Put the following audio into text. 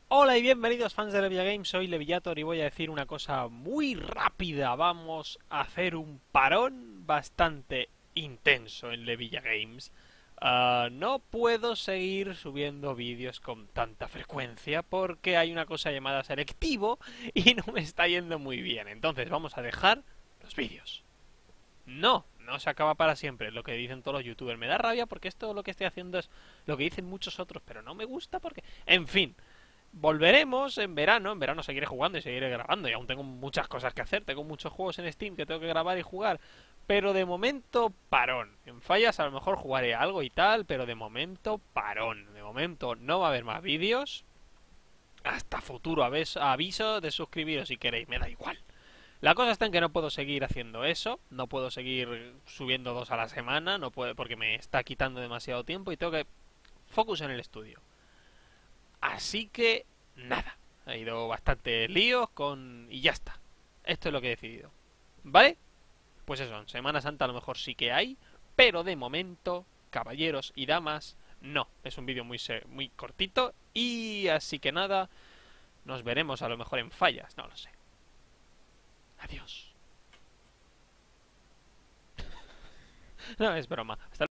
Hola y bienvenidos fans de Levilla Games, soy Levillator y voy a decir una cosa muy rápida. Vamos a hacer un parón bastante intenso en Levilla Games. No puedo seguir subiendo vídeos con tanta frecuencia porque hay una cosa llamada selectivo y no me está yendo muy bien. Entonces vamos a dejar los vídeos. No se acaba para siempre, lo que dicen todos los youtubers. Me da rabia porque esto lo que estoy haciendo es lo que dicen muchos otros, pero no me gusta porque... En fin, volveremos en verano seguiré jugando y seguiré grabando y aún tengo muchas cosas que hacer, tengo muchos juegos en Steam que tengo que grabar y jugar, pero de momento parón. En fallas a lo mejor jugaré algo y tal, pero de momento parón. De momento no va a haber más vídeos. Hasta futuro aviso de suscribiros si queréis, me da igual. La cosa está en que no puedo seguir haciendo eso, no puedo seguir subiendo 2 a la semana, no puedo porque me está quitando demasiado tiempo y tengo que focus en el estudio. Así que nada, ha ido bastante líos con... y ya está. Esto es lo que he decidido. ¿Vale? Pues eso, en Semana Santa a lo mejor sí que hay, pero de momento, caballeros y damas, no. Es un vídeo muy cortito y así que nada, nos veremos a lo mejor en fallas, no lo sé. Adiós. No, es broma. Hasta